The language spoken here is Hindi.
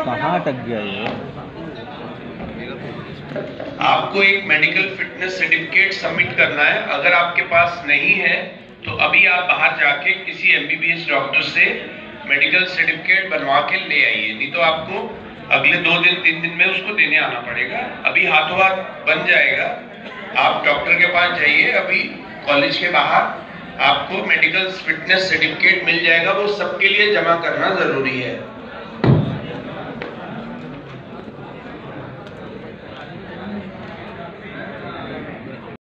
कहाँ अटक गया ये? आपको एक मेडिकल फिटनेस सर्टिफिकेट सबमिट करना है। अगर आपके पास नहीं है तो अभी आप बाहर जाके किसी एमबीबीएस डॉक्टर से मेडिकल सर्टिफिकेट बनवा के ले आइए, नहीं तो आपको अगले 2 दिन 3 दिन में उसको देने आना पड़ेगा। अभी हाथों हाथ बन जाएगा, आप डॉक्टर के पास जाइए। अभी कॉलेज के बाहर आपको मेडिकल फिटनेस सर्टिफिकेट मिल जाएगा, वो सबके लिए जमा करना जरूरी है।